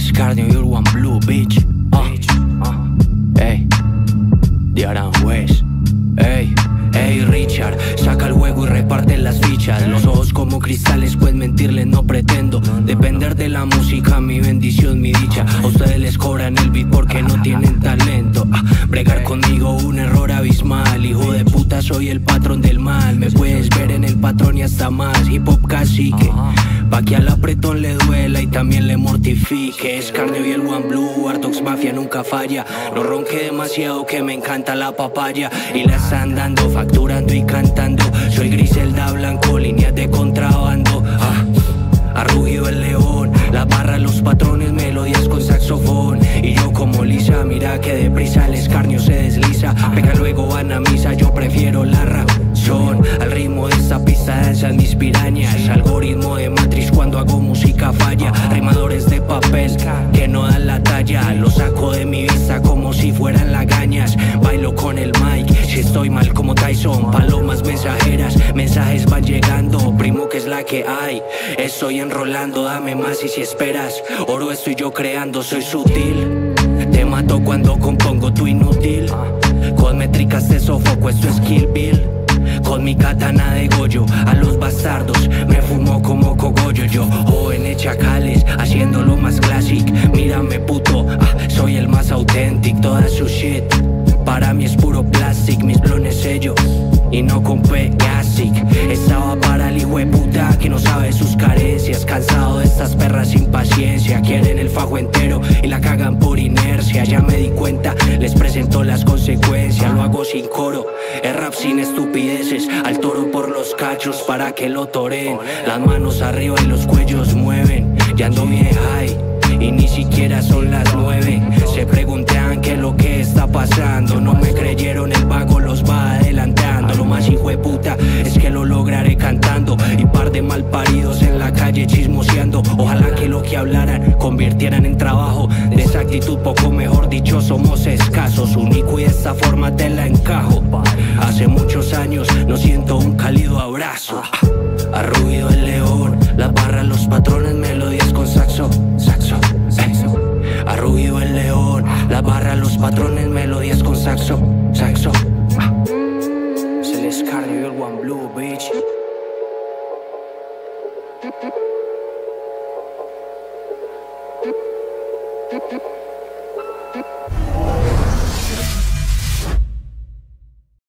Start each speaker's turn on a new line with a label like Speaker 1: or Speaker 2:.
Speaker 1: Escarnio y Urban Blue, bitch. Ey, de Aranjuez. Ey, Richard, saca el juego y reparte las fichas. Los ojos como cristales, pues mentirles no pretendo. Depender de la música, mi bendición, mi dicha. A ustedes les cobran el beat porque no tienen talento. Bregar conmigo un error abismal. Hijo de puta, soy el patrón del mal. Me puedes ver en el patrón y hasta más. Hip hop cacique, pa' que al apretón le duela y también le mortifique. Escarnio y el One Blue, Artox Mafia nunca falla. No ronque demasiado que me encanta la papaya. Y la están dando, facturando y cantando. Soy Griselda Blanco, líneas de contrabando. Ha rugido el león, la barra, los patrones, melodías con saxofón. Y yo como Lisa, mira que deprisa el escarnio se desliza. Pega luego van a misa, yo prefiero la razón. Al ritmo de esta pista danzan mis pirañas. Algoritmo de Matrix cuando hago música falla. Rimadores de papel que no dan la talla. Lo saco de mi vista como si fueran lagañas. Bailo con el mic, si estoy mal como Tyson. Palomas mensajeras, mensajes van llegando. Primo, que es la que hay, estoy enrolando, dame más y si esperas oro estoy yo creando, soy sutil. Te mato cuando compongo tu inútil. Con métricas de sofoco, esto es Kill Bill. Con mi katana de Goyo, a los bastardos me fumo como cogollo. Yo, jóvenes chacales, haciéndolo más classic. Mírame puto, soy el más auténtico. Toda su shit, para mí es puro plastic. Mis blones sello, y no con Pegasic. Estaba para el hijo de puta que no sabe sus carencias. Cansado de estas perras sin paciencia. Quieren el fajo entero y la cagan por inercia. Ya me di cuenta, les presento las consecuencias. Lo hago sin coro, es rap sin estupideces. Al toro por los cachos para que lo toreen. Las manos arriba y los cuellos mueven. Ya ando bien high y ni siquiera son las 9. Se preguntan qué es lo que está pasando. No me creyeron, el vago los va adelantando. Lo más hijo de puta es que lo lograré cantando. Y par de malparidos en la calle chismoseando. Ojalá que lo que hablaran convirtieran en trabajo. De esa actitud poco mejor dicho somos escasos. Único y de esta forma te la encajo. Hace muchos años no siento un cálido abrazo. Ha rugido el león, la barra, los patrones, melodías con saxo. Ha rugido el león, la barra, los patrones, melodías con saxo. Es el Escarnio y el One Blue, bitch.
Speaker 2: Thank you.